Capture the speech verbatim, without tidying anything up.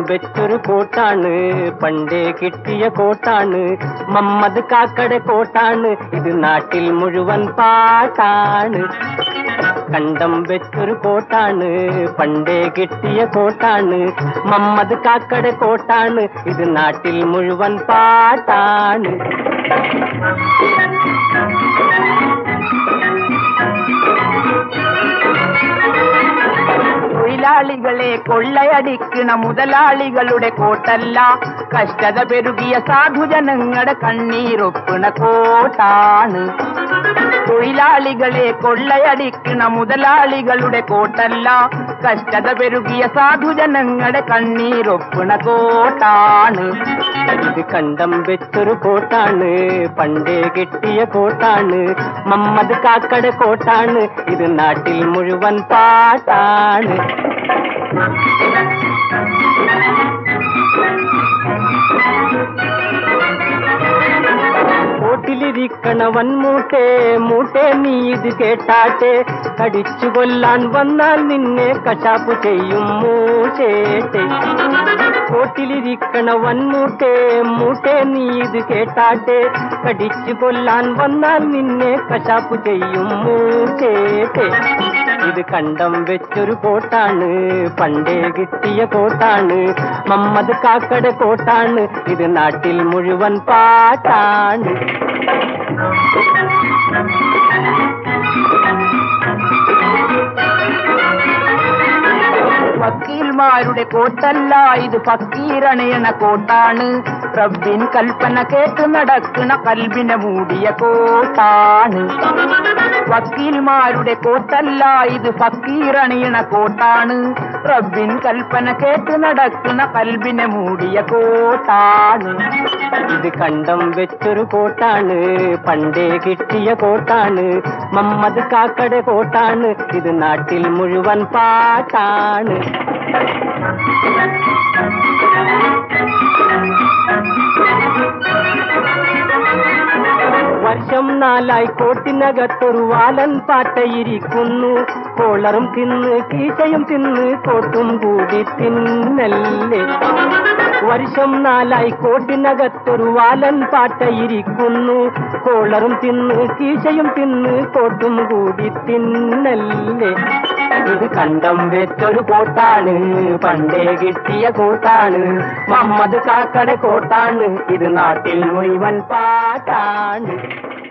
വെച്ചൊരു കോട്ടാണ്, പണ്ടേ കിട്ടിയ കോട്ടാണ്, മമ്മദ് കാക്കടെ കോട്ടാണ്, ഇത് നാട്ടിൽ മുഴുവൻ പാട്ടാണ്. കണ്ടം വെച്ചൊരു കോട്ടാണ്, പണ്ടേ കിട്ടിയ കോട്ടാണ്, മമ്മദ് കാക്കടെ കോട്ടാണ്, ഇത് നാട്ടിൽ മുഴുവൻ പാട്ടാണ്. തൊഴിലാളികളെ കൊള്ളയടിക്കണ മുതലാളികളുടെ കോട്ടല്ല, കഷ്ടത പെരുകിയ സാധുജനങ്ങളുടെ കണ്ണീരൊപ്പണ കോട്ടാണ്. തൊഴിലാളികളെ കൊള്ളയടിക്കണ മുതലാളികളുടെ കോട്ടല്ല, കഷ്ടത പെരുകിയ സാധുജനങ്ങളുടെ കണ്ണീരൊപ്പണ കോട്ടാണ്. ഇത് കണ്ടം വെച്ചൊരു കോട്ടാണ്, പണ്ടേ കിട്ടിയ കോട്ടാണ്, മമ്മദ് കാക്കടെ കോട്ടാണ്, ഇത് നാട്ടിൽ മുഴുവൻ പാട്ടാണ്. കോട്ടിലിരിക്കണ വൻമൂട്ടെ മൂട്ടെ, നീ ഇത് കേട്ടാട്ടെ, കടിച്ചു കൊല്ലാൻ വന്നാൽ നിന്നെ കശാപ്പ് ചെയ്യും മൂശേട്ടെ. കോട്ടിലിരിക്കണ വൻമൂട്ടെ മൂട്ടെ, നീ ഇത് കേട്ടാട്ടെ, കടിച്ചു കൊല്ലാൻ വന്നാൽ നിന്നെ കശാപ്പ് ചെയ്യും മൂശേട്ടെ. ഇത് കണ്ടം വെച്ചൊരു കോട്ടാണ്, പണ്ടേ കിട്ടിയ കോട്ടാണ്, മമ്മദ് കാക്കടെ കോട്ടാണ്, ഇത് നാട്ടിൽ മുഴുവൻ പാട്ടാണ്. വക്കീൽമാരുടെ കോട്ടല്ല, ഇത് ഫക്കീരണയണ കോട്ടാണ്, റബ്ബിൻ കൽപ്പന കേട്ട് നടക്കണ കൽബിനെ മൂടിയ കോട്ടാണ്. വക്കീൽമാരുടെ കോട്ടല്ല, ഇത് ഫക്കീരണയണ കോട്ടാണ്, റബ്ബിൻ കൽപ്പന കേട്ട് നടക്കണ കൽബിനെ മൂടിയ കോട്ടാണ്. ഇത് കണ്ടം വെച്ചൊരു കോട്ടാണ്, പണ്ടേ കിട്ടിയ കോട്ടാണ്, മമ്മദ് കാക്കടെ കോട്ടാണ്, ഇത് നാട്ടിൽ മുഴുവൻ പാട്ടാണ്. വർഷം നാലായി കോട്ടിനകത്തൊരു വാലൻ പാട്ടയിരിക്കുന്നു, കോളറും തിന്ന് കീശയും തിന്ന് കോട്ടും കൂടി തിന്നല്ലേ. വർഷം നാലായി കോട്ടിനകത്തൊരു വാലൻ പാട്ടയിരിക്കുന്നു, കോളറും തിന്ന് കീശയും തിന്ന് കോട്ടും കൂടി തിന്നല്ലേ. ഇത് കണ്ടം വെച്ചൊരു കോട്ടാണ്, പണ്ടേ കിട്ടിയ കോട്ടാണ്, മമ്മദ് കാക്കടെ കോട്ടാണ്, ഇത് നാട്ടിൽ മുഴുവൻ പാട്ടാണ്.